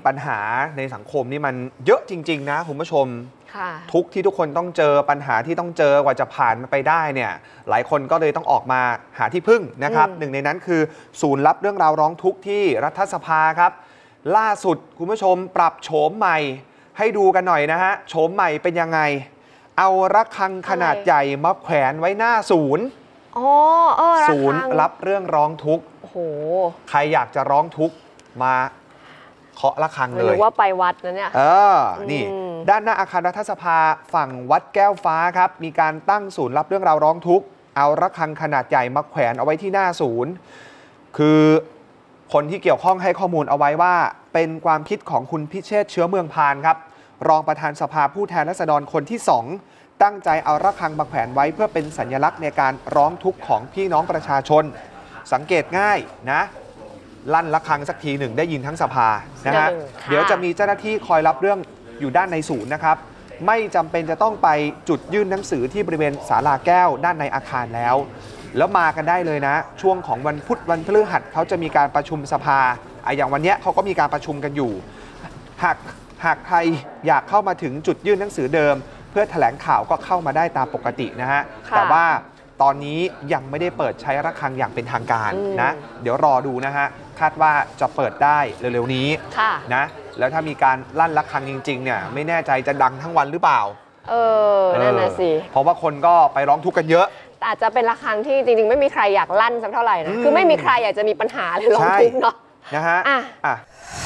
ปัญหาในสังคมนี่มันเยอะจริงๆนะคุณผู้ชมทุกที่ทุกคนต้องเจอปัญหาที่ต้องเจอกว่าจะผ่านมันไปได้เนี่ยหลายคนก็เลยต้องออกมาหาที่พึ่งนะครับหนึ่งในนั้นคือศูนย์รับเรื่องราวร้องทุกข์ที่รัฐสภาครับล่าสุดคุณผู้ชมปรับโฉมใหม่ให้ดูกันหน่อยนะฮะโฉมใหม่เป็นยังไงเอาระฆังขนาดใหญ่มาแขวนไว้หน้าศูนย์ศูนย์รับเรื่องร้องทุกข์ใครอยากจะร้องทุกข์มาเคาะระฆังเลยหรือว่าไปวัดนะเนี่ยนี่ด้านหน้าอาคารรัฐสภาฝั่งวัดแก้วฟ้าครับมีการตั้งศูนย์รับเรื่องราวร้องทุกข์เอาระฆังขนาดใหญ่มาแขวนเอาไว้ที่หน้าศูนย์คือคนที่เกี่ยวข้องให้ข้อมูลเอาไว้ว่าเป็นความคิดของคุณพิเชษฐ์เชื้อเมืองพานครับรองประธานสภาผู้แทนราษฎรคนที่2ตั้งใจเอาระฆังมาแขวนไว้เพื่อเป็นสัญลักษณ์ในการร้องทุกข์ของพี่น้องประชาชนสังเกตง่ายนะลั่นระฆังสักทีหนึ่งได้ยินทั้งสภานะฮะเดี๋ยวจะมีเจ้าหน้าที่คอยรับเรื่องอยู่ด้านในศูนย์นะครับไม่จำเป็นจะต้องไปจุดยื่นหนังสือที่บริเวณศาลาแก้วด้านในอาคารแล้วมากันได้เลยนะช่วงของวันพุธวันพฤหัสเขาจะมีการประชุมสภาอย่างวันนี้เขาก็มีการประชุมกันอยู่หากใครอยากเข้ามาถึงจุดยื่นหนังสือเดิมเพื่อแถลงข่าวก็เข้ามาได้ตามปกตินะฮะแต่ว่าตอนนี้ยังไม่ได้เปิดใช้ระฆังอย่างเป็นทางการนะเดี๋ยวรอดูนะฮะคาดว่าจะเปิดได้เร็วๆนี้นะแล้วถ้ามีการลั่นระฆังจริงๆเนี่ยไม่แน่ใจจะดังทั้งวันหรือเปล่านั่นน่ะสิเพราะว่าคนก็ไปร้องทุกข์กันเยอะแต่อาจจะเป็นระฆังที่จริงๆไม่มีใครอยากลั่นสักเท่าไหร่นะคือไม่มีใครอยากจะมีปัญหาเลยร้องทุกข์เนาะนะฮะ